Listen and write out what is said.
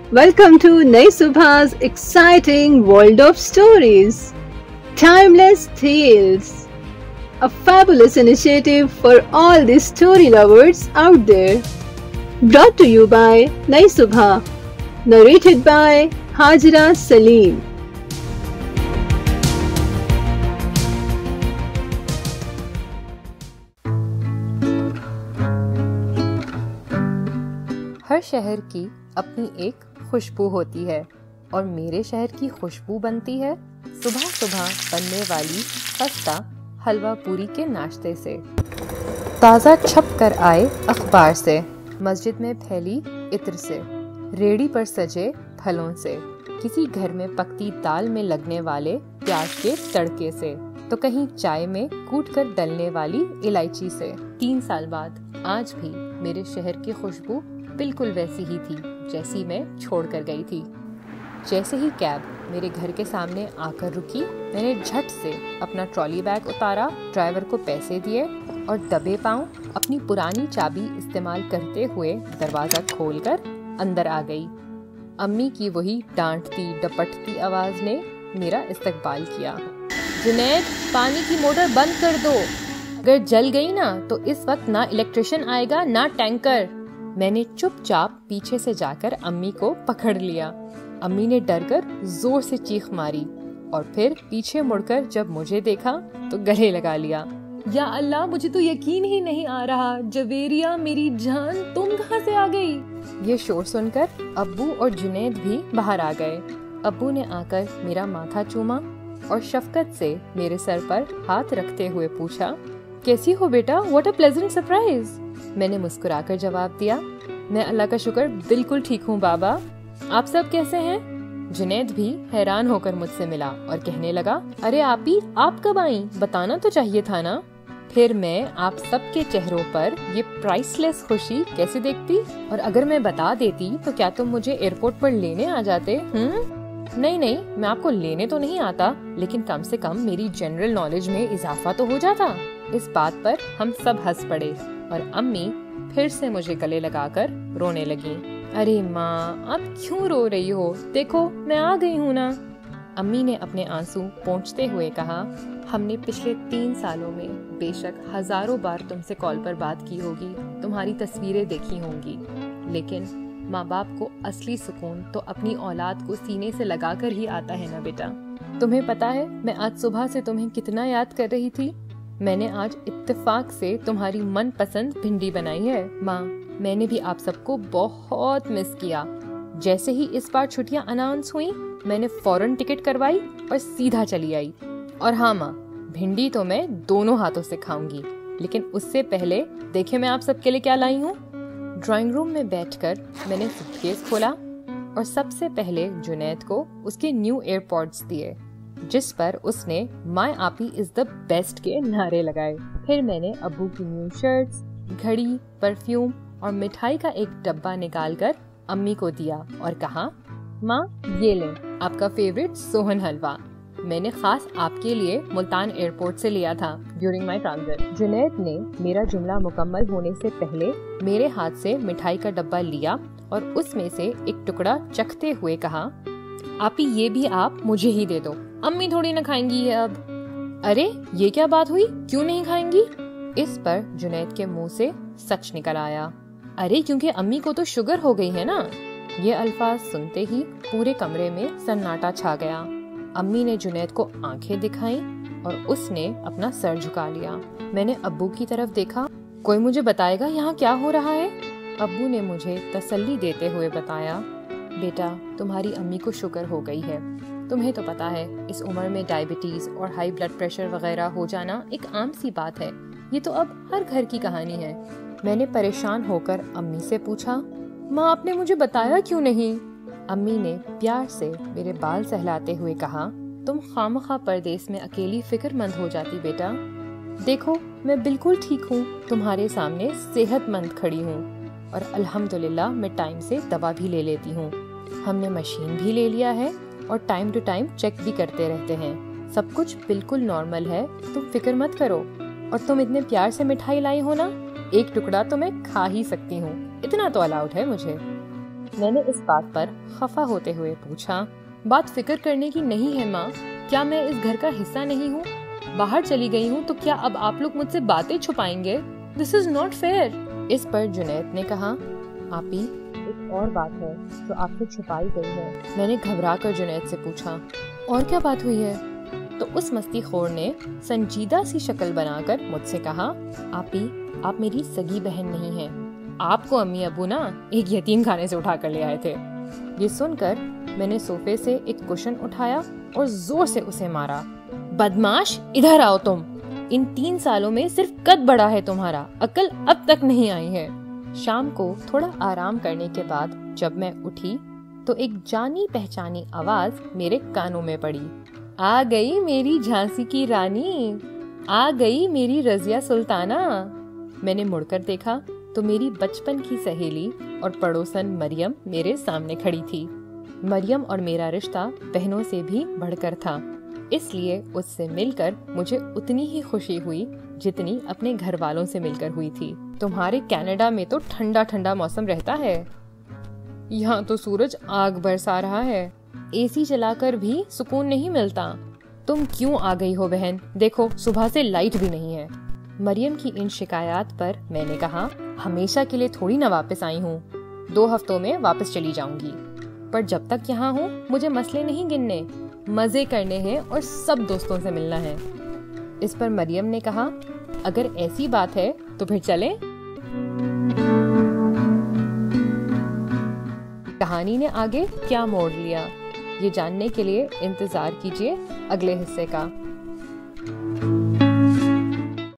Welcome to Nai Subha's exciting world of stories. Timeless Tales. A fabulous initiative for all the story lovers out there. Brought to you by Nai Subha. Narrated by Hajra Salim. हर शहर की अपनी एक खुशबू होती है और मेरे शहर की खुशबू बनती है सुबह सुबह बनने वाली खस्ता हलवा पूरी के नाश्ते से। ताज़ा छप कर आए अखबार से, मस्जिद में फैली इत्र से, रेड़ी पर सजे फलों से, किसी घर में पकती दाल में लगने वाले प्याज के तड़के से, तो कहीं चाय में कूट कर डलने वाली इलायची से। 3 साल बाद आज भी मेरे शहर की खुशबू बिल्कुल वैसी ही थी जैसी मैं छोड़ कर गई थी। जैसे ही कैब मेरे घर के सामने आकर रुकी, मैंने झट से अपना ट्रॉली बैग उतारा, ड्राइवर को पैसे दिए और दबे पांव अपनी पुरानी चाबी इस्तेमाल करते हुए दरवाज़ा खोलकर अंदर आ गई। अम्मी की वही डांटती डपटती आवाज़ ने मेरा इस्तकबाल किया। जुनैद, पानी की मोटर बंद कर दो, अगर जल गई ना तो इस वक्त ना इलेक्ट्रिशियन आएगा ना टैंकर। मैंने चुपचाप पीछे से जाकर अम्मी को पकड़ लिया। अम्मी ने डरकर जोर से चीख मारी और फिर पीछे मुड़कर जब मुझे देखा तो गले लगा लिया। या अल्लाह, मुझे तो यकीन ही नहीं आ रहा, जवेरिया मेरी जान, तुम कहाँ से आ गई? ये शोर सुनकर अब्बू और जुनैद भी बाहर आ गए। अब्बू ने आकर मेरा माथा चूमा और शफकत से मेरे सर पर हाथ रखते हुए पूछा, कैसी हो बेटा? What a pleasant surprise. मैंने मुस्कुराकर जवाब दिया, मैं अल्लाह का शुक्र बिल्कुल ठीक हूँ बाबा, आप सब कैसे हैं? जुनैद भी हैरान होकर मुझसे मिला और कहने लगा, अरे आपी, आप कब आई? बताना तो चाहिए था ना। फिर मैं आप सबके चेहरों पर ये प्राइसलेस खुशी कैसे देखती, और अगर मैं बता देती तो क्या तुम मुझे एयरपोर्ट पर लेने आ जाते? नहीं, मैं आपको लेने तो नहीं आता, लेकिन कम से कम मेरी जनरल नॉलेज में इजाफा तो हो जाता। इस बात पर हम सब हंस पड़े और अम्मी फिर से मुझे गले लगाकर रोने लगी। अरे माँ, आप क्यों रो रही हो? देखो मैं आ गई हूँ ना। अम्मी ने अपने आंसू पोंछते हुए कहा, हमने पिछले 3 सालों में बेशक हजारों बार तुमसे कॉल पर बात की होगी, तुम्हारी तस्वीरें देखी होंगी, लेकिन माँ बाप को असली सुकून तो अपनी औलाद को सीने से लगाकर ही आता है ना बेटा। तुम्हें पता है मैं आज सुबह से तुम्हें कितना याद कर रही थी। मैंने आज इत्तेफाक से तुम्हारी मनपसंद भिंडी बनाई है। माँ, मैंने भी आप सबको बहुत मिस किया। जैसे ही इस बार छुट्टियाँ अनाउंस हुई, मैंने फौरन टिकट करवाई और सीधा चली आई। और हाँ माँ, भिंडी तो मैं दोनों हाथों से खाऊंगी, लेकिन उससे पहले देखे मैं आप सबके लिए क्या लाई हूँ। ड्राइंग रूम में बैठकर मैंने सूटकेस खोला और सबसे पहले जुनैद को उसके न्यू एयरपॉड्स दिए, जिस पर उसने माय आपी इज द बेस्ट के नारे लगाए। फिर मैंने अब्बू की न्यू शर्ट्स, घड़ी, परफ्यूम और मिठाई का एक डब्बा निकालकर अम्मी को दिया और कहा, माँ ये लें आपका फेवरेट सोहन हलवा, मैंने खास आपके लिए मुल्तान एयरपोर्ट से लिया था ड्यूरिंग माय ट्रांजिट। जुनैद ने मेरा जुमला मुकम्मल होने से पहले मेरे हाथ से मिठाई का डब्बा लिया और उसमें से एक टुकड़ा चखते हुए कहा, आपी ये भी आप मुझे ही दे दो, अम्मी थोड़ी ना खाएंगी ये अब। अरे ये क्या बात हुई, क्यों नहीं खाएंगी? इस पर जुनैद के मुंह से सच निकल आया, अरे क्योंकि अम्मी को तो शुगर हो गई है ना। ये अल्फाज सुनते ही पूरे कमरे में सन्नाटा छा गया। अम्मी ने जुनैद को आंखें दिखाईं और उसने अपना सर झुका लिया। मैंने अब्बू की तरफ देखा, कोई मुझे बताएगा यहाँ क्या हो रहा है? अब्बू ने मुझे तसल्ली देते हुए बताया, बेटा तुम्हारी अम्मी को शुगर हो गई है, तुम्हें तो पता है इस उम्र में डायबिटीज और हाई ब्लड प्रेशर वगैरह हो जाना एक आम सी बात है, ये तो अब हर घर की कहानी है। मैंने परेशान होकर अम्मी से पूछा, माँ आपने मुझे बताया क्यों नहीं? अम्मी ने प्यार से मेरे बाल सहलाते हुए कहा, तुम खामखा परदेस में अकेली फिक्रमंद हो जाती बेटा, देखो मैं बिल्कुल ठीक हूँ, तुम्हारे सामने सेहतमंद खड़ी हूँ और अल्हम्दुलिल्लाह मैं टाइम से दवा भी ले लेती हूँ। हमने मशीन भी ले लिया है और टाइम टू टाइम चेक भी करते रहते हैं, सब कुछ बिल्कुल नॉर्मल है, तुम फिक्र मत करो। और तुम इतने प्यार से मिठाई लाई हो ना, एक टुकड़ा तो मैं खा ही सकती हूँ, इतना तो अलाउड है मुझे। मैंने इस बात पर खफा होते हुए पूछा, बात फिक्र करने की नहीं है माँ, क्या मैं इस घर का हिस्सा नहीं हूँ? बाहर चली गई हूँ तो क्या अब आप लोग मुझसे बातें छुपाएंगे? This is not fair. इस पर जुनैद ने कहा, आपी एक और बात है जो आपसे छुपाई गई है। मैंने घबरा कर जुनैद से पूछा, और क्या बात हुई है? तो उस मस्तीखोर ने संजीदा सी शक्ल बनाकर मुझसे कहा, आपी आप मेरी सगी बहन नहीं हैं। आपको अम्मी अबू ना एक यतीम खाने से उठा कर ले आए थे। ये सुनकर मैंने सोफे से एक कुशन उठाया और जोर से उसे मारा। बदमाश, इधर आओ तुम। इन 3 सालों में सिर्फ कद बढ़ा है तुम्हारा, अकल अब तक नहीं आई है। शाम को थोड़ा आराम करने के बाद जब मैं उठी तो एक जानी पहचानी आवाज मेरे कानों में पड़ी, आ गई मेरी झांसी की रानी, आ गई मेरी रजिया सुल्ताना। मैंने मुड़कर देखा तो मेरी बचपन की सहेली और पड़ोसन मरियम मेरे सामने खड़ी थी। मरियम और मेरा रिश्ता बहनों से भी बढ़कर था, इसलिए उससे मिलकर मुझे उतनी ही खुशी हुई जितनी अपने घर वालों से मिलकर हुई थी। तुम्हारे कनाडा में तो ठंडा ठंडा मौसम रहता है, यहाँ तो सूरज आग बरसा रहा है, एसी चलाकर भी सुकून नहीं मिलता। तुम क्यों आ गई हो बहन? देखो सुबह से लाइट भी नहीं है। मरियम की इन शिकायत पर मैंने कहा, हमेशा के लिए थोड़ी ना वापस आई हूँ, 2 हफ्तों में वापस चली जाऊंगी। पर जब तक यहाँ हूँ मुझे मसले नहीं गिनने, मजे करने हैं और सब दोस्तों से मिलना है। इस पर मरियम ने कहा, अगर ऐसी बात है तो फिर चलें। कहानी ने आगे क्या मोड़ लिया, ये जानने के लिए इंतजार कीजिए अगले हिस्से का।